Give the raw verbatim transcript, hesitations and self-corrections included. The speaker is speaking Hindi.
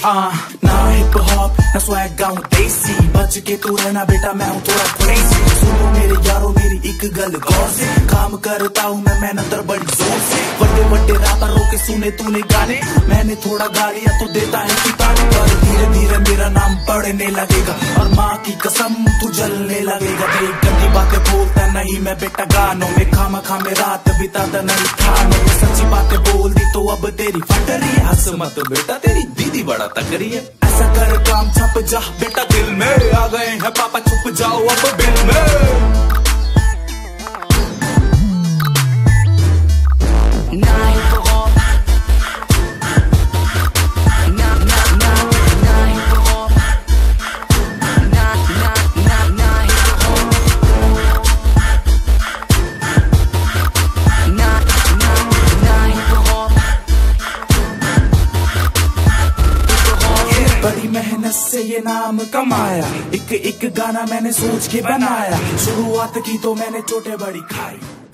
हाँ ना हिप हॉप ना स्वैग गाऊं देसी, बच के तू रहना बेटा मैं हूँ थोड़ा क्रेजी। सुनो मेरे यारों मेरी एक गल गौर से, काम करता हूँ मैं मेहनत बड़ी जोर से। बड़े बड़े रैपरों के सुने तूने गाने, मैंने थोड़ा गा लिया तो देता है तू ताने। पर धीरे धीरे मेरा नाम बढ़ने लगेगा और माँ की कसम तू जलने लगेगा। तेरी गंदी बातें बोलता नहीं मैं बेटा गानों में, खामा खा में रात बिताता नहीं खानों में। सच्ची बातें बोल दी तो अब तेरी फट रही है, हंस मत बेटा तेरी दीदी बड़ा तगड़ी है। ऐसा कर काम छप जा बेटा दिल में, आ गए हैं पापा छुप जाओ अब बिल में। बड़ी मेहनत से ये नाम कमाया, एक एक गाना मैंने सोच के बनाया। शुरुआत की तो मैंने चोटें बड़ी खाई।